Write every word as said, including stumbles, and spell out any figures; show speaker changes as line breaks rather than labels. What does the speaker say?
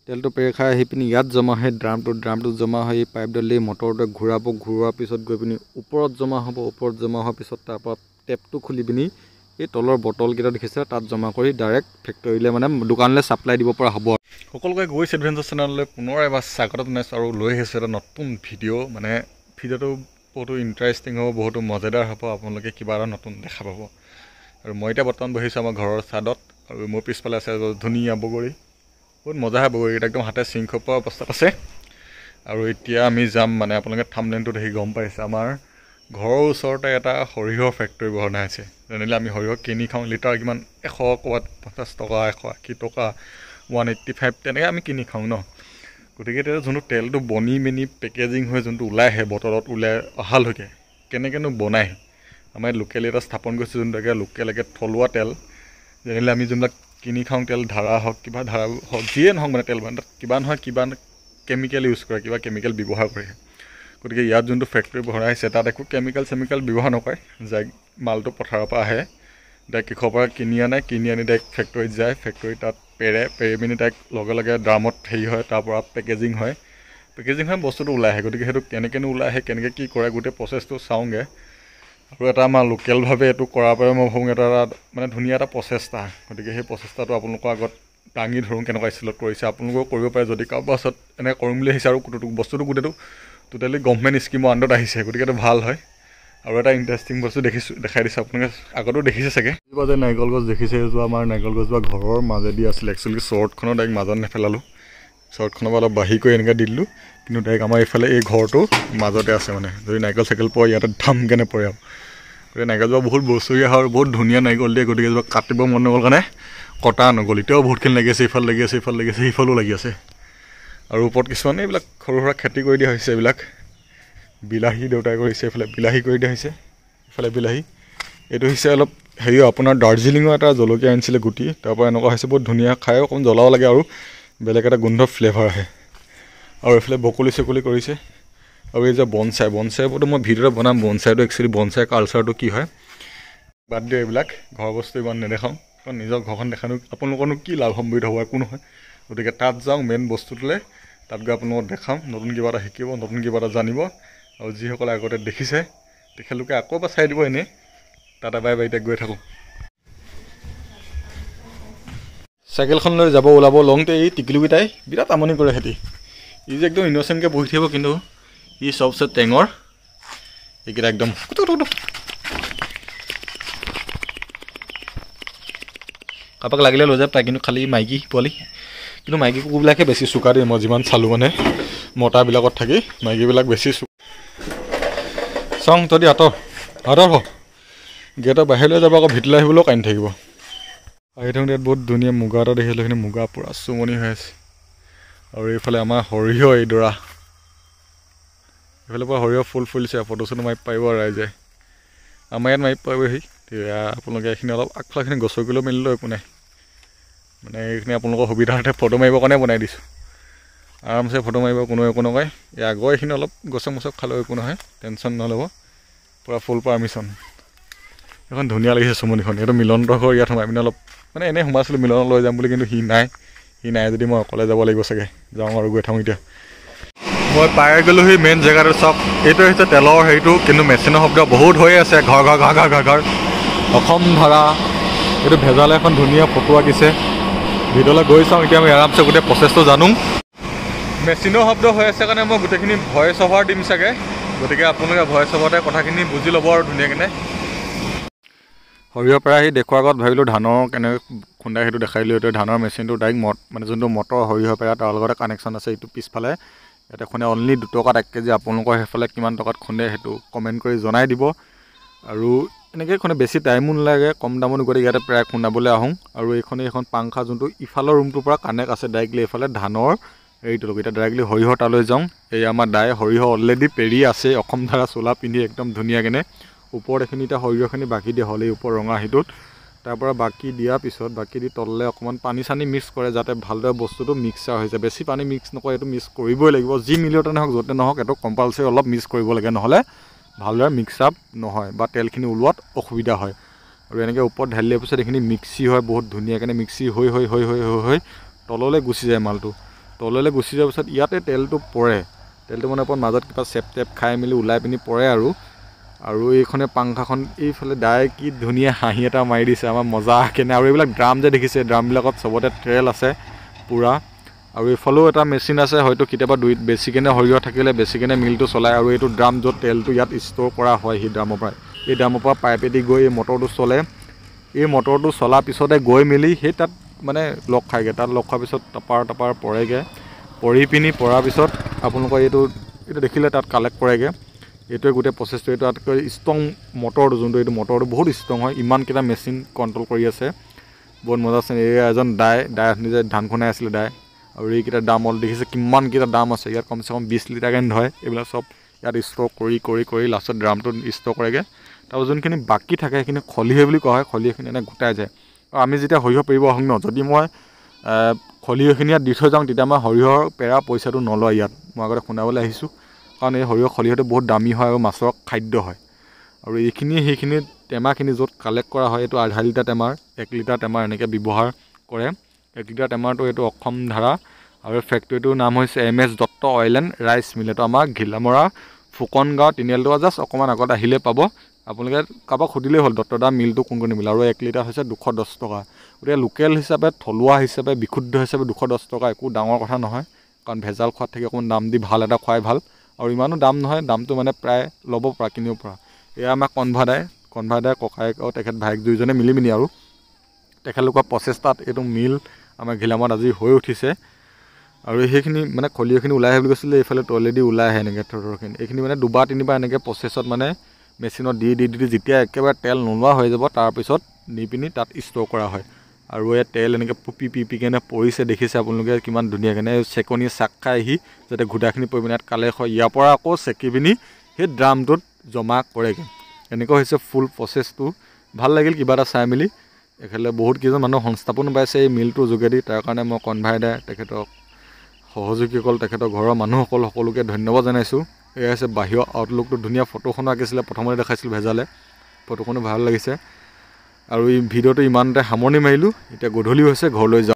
তেলটো পেৰি খাই আহি পিনি ইয়াত জমা হয় ড্ৰামটো ড্ৰামটো জমা হৈ পাইপডাল দি মটৰটোৱে ঘূৰাব ঘূৰোৱাৰ পিছত গৈ পিনি ওপৰত জমা হ'ব ওপৰত জমা হোৱাৰ পিছত তাৰপৰা টেপটো খুলি পিনি এই তলৰ বটলকেইটা দেখিছে তাত জমা কৰি ডাইৰেক্ট ফেক্টৰীলৈ মানে দোকানলৈ ছাপ্লাই দিব পৰা হ'ব। সকলোকে গৈছে এডভেঞ্চাৰ চেনেললৈ পুনৰ এবাৰ স্বাগতম জনাইছোঁ আৰু লৈ আহিছোঁ এটা নতুন ভিডিঅ' মানে ভিডিঅ'টো বহুতো ইণ্টাৰেষ্টিং হ'ব বহুতো মজাদাৰ হ'ব আপোনালোকে কিবা এটা নতুন দেখা পাব। আৰু মই এতিয়া বৰ্তমান বহিছোঁ আমাৰ ঘৰৰ ছাদত আৰু মোৰ পিছফালে আছে ধুনীয়া বগৰী বহুত মজা হয় বগৰীকেইটা একদম হাতে চিং খোপোৱা অৱস্থাত আছে। আৰু এতিয়া আমি যাম মানে আপোনালোকে থাম্বনেইলটো দেখি গম পাইছে আমাৰ ঘৰৰ ওচৰতে এটা সৰিয়হৰ ফেক্টৰী বনাই আছে। জেনেৰেলি আমি সৰিয়হ কিনি খাওঁ লিটাৰ কিমান এশ ক'ৰবাত পঞ্চাছ টকা এশ আশী টকা ওৱান এইট্টি ফাইভ তেনেকৈ আমি কিনি খাওঁ ন। গতিকে এতিয়া যোনটো তেলটো বনি মেনি পেকেজিং হৈ যোনটো ওলাই আহে বটলত ওলাই অহালৈকে কেনেকৈনো বনায় আমাৰ লোকেল এটা স্থাপন কৰিছে যোনটোকে লোকেল একে থলুৱা তেল। জেনেৰেলি আমি যোনবিলাক কিনি খাওঁ তেল ধাৰা হওক কিবা ধাৰা হওক যিয়ে নহওক মানে তেল মানে তাত কিবা নহয় কিবা কেমিকেল ইউজ কৰে কিবা কেমিকেল ব্যৱহাৰ কৰে। গতিকে ইয়াত যোনটো ফেক্টৰী বনাইছে তাত একো কেমিকেল চেমিকেল ব্যৱহাৰ নকৰে। যাই মালটো পথাৰৰ পৰা আহে ডাইৰেক্ট কৃষকৰ পৰা কিনি আনে কিনি আনি ডাইৰেক্ট ফেক্টৰীত যায় ফেক্টৰীত তাত পেৰে পেৰি পিনি ডাইৰেক্ট লগে লগে ড্ৰামত হেৰি হয় তাৰপৰা পেকেজিং হয় পেকেজিং হয় বস্তুটো ওলাই আহে। গতিকে সেইটো কেনেকৈনো ওলাই আহে কেনেকৈ কি কৰে গোটেই প্ৰচেছটো চাওঁগৈ। আৰু এটা আমাৰ লোকেলভাৱে এইটো কৰাৰ পৰা মই ভাবোঁ এটা মানে ধুনীয়া এটা প্ৰচেষ্টা। গতিকে সেই প্ৰচেষ্টাটো আপোনালোকৰ আগত দাঙি ধৰোঁ কেনেকুৱা ষ্টাইলত কৰিছে আপোনালোকেও কৰিব পাৰে যদি কাৰোবাৰ ওচৰত এনেকৈ কৰিম বুলি আহিছে আৰু বস্তুটো গোটেইটো টোটেলি গভমেণ্ট স্কিমৰ আণ্ডাৰত আহিছে গতিকে এইটো ভাল হয়। আৰু এটা ইণ্টাৰেষ্টিং বস্তু দেখিছোঁ দেখাই দিছোঁ আপোনালোকে আগতো দেখিছে চাগে এইজোপা যে নাৰিকল গছ দেখিছে এইজোপা আমাৰ নাৰিকল গছজোপা ঘৰৰ মাজেদি আছিলে একচুৱেলি শ্বৰ্টখনৰ ডাইৰেক্ট মাজত নেপেলালোঁ শ্বৰ্টখনৰ পৰা অলপ বাঢ়ি কৰি এনেকৈ দি দিলোঁ কিন্তু ডাইৰেক্ট আমাৰ এইফালে এই ঘৰটো মাজতে আছে মানে যদি নাৰিকল চাইকেল পোৱা ইয়াতে ধামকৈ নপৰে আৰু গতিকে নাৰিকলজোপা বহুত বছৰীয়া হয় আৰু বহুত ধুনীয়া নাৰিকল দিয়ে গতিকে এইজোপা কাটিব মন নগ'ল কাৰণে কটা নগ'ল। এতিয়াও বহুতখিনি লাগি আছে ইফালে লাগি আছে ইফালে লাগি আছে সিফালেও লাগি আছে। আৰু ওপৰত কিছুমান এইবিলাক সৰু সুৰা খেতি কৰি দিয়া হৈছে এইবিলাক বিলাহী দেউতাই কৰিছে এইফালে বিলাহী কৰি দিয়া হৈছে ইফালে বিলাহী এইটো হৈছে অলপ হেৰি আপোনাৰ দাৰ্জিলিঙৰ এটা জলকীয়া আনিছিলে গুটি তাৰপৰা এনেকুৱা হৈছে বহুত ধুনীয়া খায়ো অকণমান জ্বলাও লাগে আৰু বেলেগ এটা গোন্ধ ফ্লেভাৰ আহে। আৰু এইফালে বকলি চকলি কৰিছে আৰু এই যে বনচাই বনচাইৰ ওপৰতো মই ভিডিঅ'টো বনাম বনচাইটো একচুৱেলি বনচাই কালচাৰটো কি হয় বাদ দিওঁ এইবিলাক ঘৰৰ বস্তু ইমান নেদেখাওঁ কাৰণ নিজৰ ঘৰখন দেখানো আপোনালোকৰনো কি লাভ সম্বিত হ'ব একো নহয়। গতিকে তাত যাওঁ মেইন বস্তুটোলৈ তাত গৈ আপোনালোকক দেখাম নতুন কিবা এটা শিকিব নতুন কিবা এটা জানিব। আৰু যিসকলে আগতে দেখিছে তেখেতলোকে আকৌ এবাৰ চাই দিব এনেই তাত এবাৰ এবাৰ এতিয়া গৈ থাকোঁ। চাইকেলখন লৈ যাব ওলাব লওঁতে এই টিকলুকেইটাই বিৰাট আমনি কৰে সিহঁতি ই যে একদম ইন'চেণ্টকৈ বহি থাকিব কিন্তু ই চবচে টেঙৰ এইকেইটা একদম কাৰোবাক লাগিলে লৈ যাব তাই কিন্তু খালি মাইকী পোৱালি কিন্তু মাইকী কুকুৰবিলাকে বেছি চোকা দিয়ে মই যিমান চালোঁ মানে মতাবিলাকত থাকি মাইকীবিলাক বেছি চোকা। চাওঁ তহঁতি আঁতৰ আঁতৰ হ গেটৰ বাহিৰলৈ যাব আকৌ ভিতৰলৈ আহিবলৈও কান্দি থাকিব। আহি থাকোঁতে ইয়াত বহুত ধুনীয়া মুগা এটা দেখিছিলোঁ সেইখিনি মুগা পূৰা চুমনি হৈ আছে। আৰু এইফালে আমাৰ সৰিয়হ এইডৰা এইফালে পৰা সৰিয়হ ফুল ফুলিছে ফটো চটো মাৰি পাৰিব ৰাইজে আমাৰ ইয়াত মাৰি পাৰিবহি তেতিয়া আপোনালোকে এইখিনি অলপ আগফালখিনি গছৰ কিলো মেলিলেও একো নাই মানে এইখিনি আপোনালোকৰ সুবিধাৰ্থে ফটো মাৰিবৰ কাৰণে বনাই দিছোঁ আৰামছে ফটো মাৰিব কোনো একো নকয়। এই আগৰ এইখিনি অলপ গছক মছক খালেও একো নহয় টেনশ্যন নল'ব পূৰা ফুল পাৰ্মিশ্যন। এখন ধুনীয়া লাগিছে চুমনিখন এইটো মিলনতৰ ঘৰ ইয়াত সোমাই পিনে অলপ মানে এনেই সোমাইছিলোঁ মিলনত লৈ যাম বুলি কিন্তু সি নাই সি নাই যদি মই অকলে যাব লাগিব চাগে যাওঁ আৰু গৈ থাকোঁ এতিয়া মই পাই গ'লোঁ সি মেইন জেগাটো চাওক এইটো হৈছে তেলৰ হেৰিটো কিন্তু মেচিনৰ শব্দ বহুত হৈ আছে ঘৰ ঘৰ ঘৰ ঘৰ ঘৰ ঘৰ অসম ধাৰা এইটো ভেজালে এখন ধুনীয়া ফটো আঁকিছে ভিতৰলৈ গৈ চাওঁ এতিয়া আমি আৰামছে গোটেই প্ৰচেছটো জানো। মেচিনৰ শব্দ হৈ আছে কাৰণে মই গোটেইখিনি ভইচ অভাৰ দিম চাগে গতিকে আপোনালোকে ভইচ অভাৰতে কথাখিনি বুজি ল'ব আৰু ধুনীয়াকৈ সৰিয়হ পৰা আহি দেখুৱাৰ আগত ভাবিলোঁ ধানৰ কেনেকৈ খুন্দাই সেইটো দেখাই দিলোঁ এতিয়া ধানৰ মেচিনটো ডাইৰেক্ট মট মানে যোনটো মটৰ সৰিয়হ পেৰা তাৰ লগতে কানেকশ্যন আছে এইটো পিছফালে ইয়াতে খুন্দে অনলি দুটকাত এক কেজি আপোনালোকৰ সেইফালে কিমান টকাত খুন্দে সেইটো কমেণ্ট কৰি জনাই দিব। আৰু এনেকৈ খুন্দে বেছি টাইমো নালাগে কম দামত গতিকে ইয়াতে প্ৰায় খুন্দাবলৈ আহোঁ। আৰু এইখনে এখন পাংখা যোনটো ইফালৰ ৰুমটোৰ পৰা কানেক্ট আছে ডাইৰেক্টলি এইফালে ধানৰ হেৰিটোলৈকে এতিয়া ডাইৰেক্টলি সৰিয়হ তালৈ যাওঁ। এই আমাৰ দাই সৰিয়হ অলৰেডি পেৰি আছে অসম ধাৰা চোলা পিন্ধি একদম ধুনীয়াকৈ ওপৰত এইখিনি এতিয়া সৰিয়হখিনি বাকী দিয়া হ'ল এই ওপৰ ৰঙা সিটোত তাৰপৰা বাকী দিয়াৰ পিছত বাকী দি তললৈ অকণমান পানী চানী মিক্স কৰে যাতে ভালদৰে বস্তুটো মিক্সাৰ হৈছে বেছি পানী মিক্স নকৰে এইটো মিক্স কৰিবই লাগিব যি মিলতে নহওক য'তে নহওক এইটো কম্পালচাৰি অলপ মিক্স কৰিব লাগে নহ'লে ভালদৰে মিক্স আপ নহয় বা তেলখিনি ওলোৱাত অসুবিধা হয়। আৰু এনেকৈ ওপৰত ঢালি দিয়াৰ পিছত এইখিনি মিক্সি হয় বহুত ধুনীয়াকৈ মিক্সি হৈ হৈ হৈ হৈ হৈ হৈ তললৈ গুচি যায় মালটো তললৈ গুচি যোৱাৰ পিছত ইয়াতে তেলটো পৰে, তেলটো মানে ওপৰত মাজত কিবা চেপ টেপ খাই মেলি ওলাই পিনি পৰে আৰু আৰু এইখনে পাংখাখন এইফালে ডাইৰেক্ট কি ধুনীয়া হাঁহি এটা মাৰি দিছে আমাৰ মজা কেনে। আৰু এইবিলাক ড্ৰাম যে দেখিছে, ড্ৰামবিলাকত চবতে ট্ৰেল আছে পূৰা। আৰু এইফালেও এটা মেচিন আছে, হয়তো কেতিয়াবা দুই বেছিকেনে সৰিয়হ থাকিলে বেছিকেনে মিলটো চলায়। আৰু এইটো ড্ৰাম য'ত তেলটো ইয়াত ষ্ট'ৰ কৰা হয় সেই ড্ৰামৰ পৰা, এই ড্ৰামৰ পৰা পাইপেদি গৈ এই মটৰটো চলে। এই মটৰটো চলাৰ পিছতে গৈ মেলি সেই তাত মানে লগ খায়গৈ, তাত লগ খোৱাৰ পিছত টপাৰ টপাৰ পৰেগৈ, পৰি পিনি পৰাৰ পিছত আপোনালোকৰ এইটো এইটো দেখিলে তাত কালেক্ট কৰেগৈ। এইটোৱে গোটেই প্ৰচেছটো। এইটো তাতকৈ ষ্ট্ৰং মটৰটো যোনটো, এইটো মটৰটো বহুত ষ্ট্ৰং হয়, ইমানকেইটা মেচিন কণ্ট্ৰল কৰি আছে, বহুত মজা আছে। এই এজন দাই দাই নিজে ধান খুনাই আছিলে দাই। আৰু এইকেইটা দাম অলপ দেখিছে কিমানকেইটা দাম আছে, ইয়াত কমচে কম বিছ লিটাৰকৈ ধৰে। এইবিলাক চব ইয়াত ষ্ট'ৰ কৰি কৰি কৰি লাষ্টত ড্ৰামটোত ষ্ট'ৰ কৰেগৈ। তাৰপৰা যোনখিনি বাকী থাকে সেইখিনি খলিহৈ বুলি কোৱা হয়, খলিহৈখিনি এনে গোটাই যায়। আৰু আমি যেতিয়া সৰিয়হ পেৰিব আহোঁ ন, যদি মই খলিহৈখিনি ইয়াত দি থৈ যাওঁ তেতিয়া মই সৰিয়হৰ পেৰা পইচাটো নলয় ইয়াত, মই আগতে শুনাবলৈ আহিছোঁ। কাৰণ এই সৰিয়হ খলিহৈটো বহুত দামী হয় আৰু মাছৰ খাদ্য হয়। আৰু এইখিনি সেইখিনি টেমাখিনি য'ত কালেক্ট কৰা হয়, এইটো আধা লিটাৰ টেমাৰ, এক লিটাৰ টেমাৰ এনেকৈ ব্যৱহাৰ কৰে। এক লিটাৰ টেমাৰটো এইটো অসম ধাৰা। আৰু ফেক্টৰীটোৰ নাম হৈছে M S Dutta oil and rice mill. এইটো আমাৰ ঘিলামৰা ফুকন গাঁও তিনিআলিটো জাষ্ট অকণমান আগত আহিলে পাব। আপোনালোকে কাৰোবাক সুধিলেই হ'ল দত্তদা মিলটো কোন কোন মিল। আৰু এক লিটাৰ হৈছে দুশ দহ টকা। গতিকে লোকেল হিচাপে, থলুৱা হিচাপে, বিশুদ্ধ হিচাপে দুশ দহ টকা একো ডাঙৰ কথা নহয়। কাৰণ ভেজাল খোৱাত থাকি অকণমান দাম দি ভাল এটা খোৱাই ভাল। আৰু ইমানো দাম নহয়, দামটো মানে প্ৰায় ল'ব পৰা, কিনিব পৰা। এয়া আমাৰ কনভাদাই কনভাদাই ককায়েক আৰু তেখেত ভায়েক দুয়োজনে মিলি মিনি আৰু তেখেতলোকৰ প্ৰচেষ্টাত এইটো মিল আমাৰ ঘিলামৰাত আজি হৈ উঠিছে। আৰু সেইখিনি মানে খলিহৈখিনি ওলাই আহে বুলি কৈছিলে, এইফালে তলেদি ওলাই আহে এনেকৈ থৰখিনি। এইখিনি মানে দুবাৰ তিনিবাৰ এনেকৈ প্ৰচেছত মানে মেচিনত দি দি দি যেতিয়া একেবাৰে তেল নোলোৱা হৈ যাব, তাৰপিছত নি পিনি তাত ষ্ট'ৰ কৰা হয়। আৰু এই তেল এনেকৈ পুপি পিপি কেনে পৰিছে দেখিছে আপোনালোকে কিমান ধুনীয়াকৈ চেকনিয়ে চাক খাই আহি যাতে ঘোটাখিনি পৰি পিনি ইয়াত কালেক্ট হয়। ইয়াৰ পৰা আকৌ চেকি পিনি সেই ড্ৰামটোত জমা কৰেগৈ। এনেকুৱা হৈছে ফুল প্ৰচেছটো। ভাল লাগিল কিবা এটা চাই মেলি। এফালে বহুত কেইজন মানুহ সংস্থাপন পাইছে এই মিলটোৰ যোগেদি। তাৰ কাৰণে মই কনভাইদাৰ তেখেতক, সহযোগীসকল, তেখেতৰ ঘৰৰ মানুহসকল সকলোকে ধন্যবাদ জনাইছোঁ। এয়া হৈছে বাহিৰৰ আউটলুকটো, ধুনীয়া ফটোখনো আঁকিছিলে, প্ৰথমতে দেখাইছিলোঁ ভেজালে, ফটোখনো ভাল লাগিছে। আৰু এই ভিডিঅ'টো ইমানতে সামৰণি মাৰিলোঁ। এতিয়া গধূলি হৈছে, ঘৰলৈ যাওঁ।